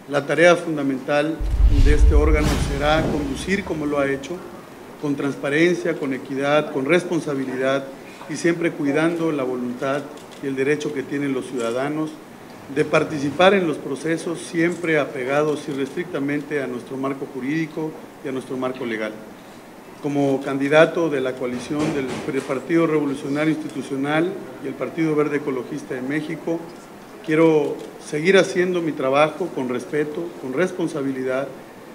La tarea fundamental de este órgano será conducir, como lo ha hecho, con transparencia, con equidad, con responsabilidad y siempre cuidando la voluntad y el derecho que tienen los ciudadanos de participar en los procesos, siempre apegados irrestrictamente a nuestro marco jurídico y a nuestro marco legal. Como candidato de la coalición del Partido Revolucionario Institucional y el Partido Verde Ecologista de México, quiero seguir haciendo mi trabajo con respeto, con responsabilidad.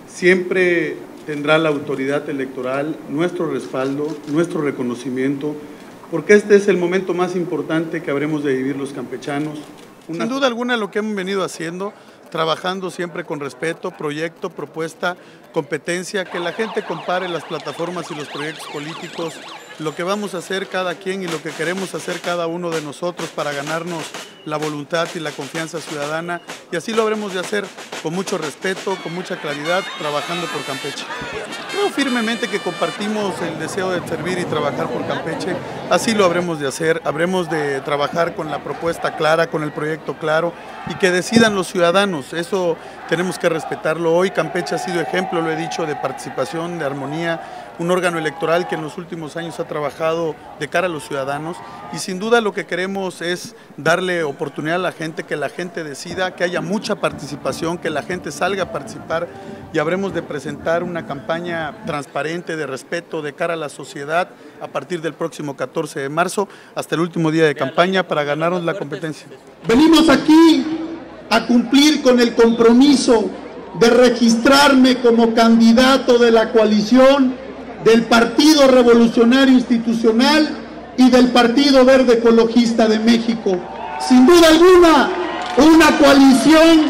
Siempre tendrá la autoridad electoral nuestro respaldo, nuestro reconocimiento, porque este es el momento más importante que habremos de vivir los campechanos. Sin duda alguna lo que hemos venido haciendo, trabajando siempre con respeto, proyecto, propuesta, competencia, que la gente compare las plataformas y los proyectos políticos, lo que vamos a hacer cada quien y lo que queremos hacer cada uno de nosotros para ganarnos la voluntad y la confianza ciudadana, y así lo habremos de hacer con mucho respeto, con mucha claridad, trabajando por Campeche. Creo firmemente que compartimos el deseo de servir y trabajar por Campeche, así lo habremos de hacer, habremos de trabajar con la propuesta clara, con el proyecto claro, y que decidan los ciudadanos, eso tenemos que respetarlo. Hoy Campeche ha sido ejemplo, lo he dicho, de participación, de armonía, un órgano electoral que en los últimos años ha trabajado de cara a los ciudadanos, y sin duda lo que queremos es darle oportunidad a la gente, que la gente decida, que haya mucha participación, que la gente salga a participar, y habremos de presentar una campaña transparente, de respeto, de cara a la sociedad, a partir del próximo 14 de marzo, hasta el último día de campaña, para ganarnos la competencia. Venimos aquí a cumplir con el compromiso de registrarme como candidato de la coalición del Partido Revolucionario Institucional y del Partido Verde Ecologista de México. Sin duda alguna, una coalición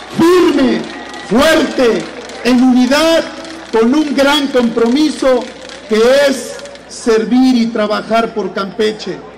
firme, fuerte, en unidad, con un gran compromiso que es servir y trabajar por Campeche.